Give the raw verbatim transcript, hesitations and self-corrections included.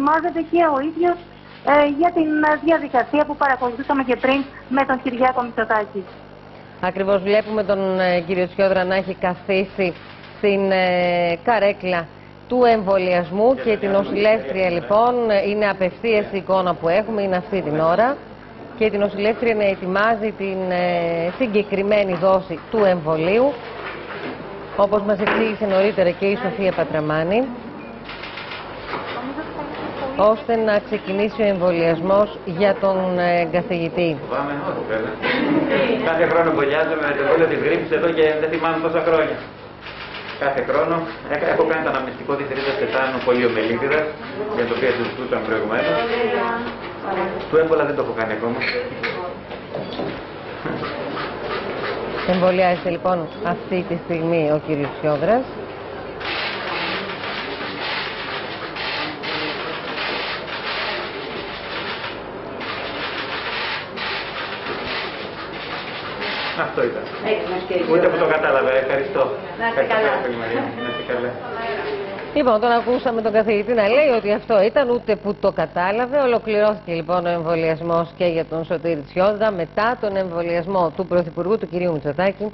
προετοιμάζεται και ο ίδιος ε, για την διαδικασία που παρακολουθούσαμε και πριν με τον Κυριάκο Μητσοτάκη. Ακριβώς βλέπουμε τον ε, κύριο Τσιόδρα να έχει καθίσει στην ε, καρέκλα του εμβολιασμού και την νοσηλεύτρια λοιπόν είναι απευθείας η εικόνα που έχουμε, είναι αυτή την ώρα και την νοσηλεύτρια να ετοιμάζει την ε, συγκεκριμένη δόση του εμβολίου, όπως μας εξήγησε νωρίτερα και η Σοφία Πατραμάνη, ώστε να ξεκινήσει ο εμβολιασμός για τον ε, καθηγητή. Κάθε χρόνο εμβολιάζομαι με το εμβόλιο της γρίπης εδώ και δεν θυμάμαι πόσα χρόνια. Κάθε χρόνο έχω κάνει το αναμνηστικό της ρίζας τετάνου πολιομελίτιδας, για το οποίο συζητούσαμε προηγουμένως. Του έμπολα δεν το έχω κάνει ακόμα. Εμβολιάζεται λοιπόν αυτή τη στιγμή ο κύριος Τσιόδρας. Αυτό ήταν. Ούτε που το κατάλαβε. Ευχαριστώ. Να είστε καλά. Να είστε καλά. Λοιπόν, τον ακούσαμε τον καθηγητή να λέει ότι αυτό ήταν, ούτε που το κατάλαβε. Ολοκληρώθηκε λοιπόν ο εμβολιασμός και για τον Σωτήρη Τσιόδρα μετά τον εμβολιασμό του Πρωθυπουργού του κ. Μητσοτάκη